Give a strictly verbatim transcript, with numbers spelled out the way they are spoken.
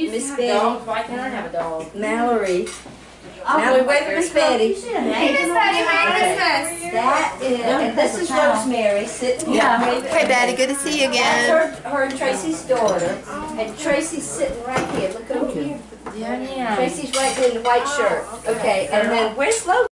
Miss have Betty. dogs. Why can't I have a dog? Mallory. Mallory, wait for Miss Betty. Hey, Miss Betty, Merry Christmas. That is, and this is Rosemary sitting here. Hey, Daddy, good to see you again. That's her, her and Tracy's daughter. And Tracy's sitting right here. Look over here. Yeah, yeah. Tracy's right there in the white shirt. Okay, and then where's Logan?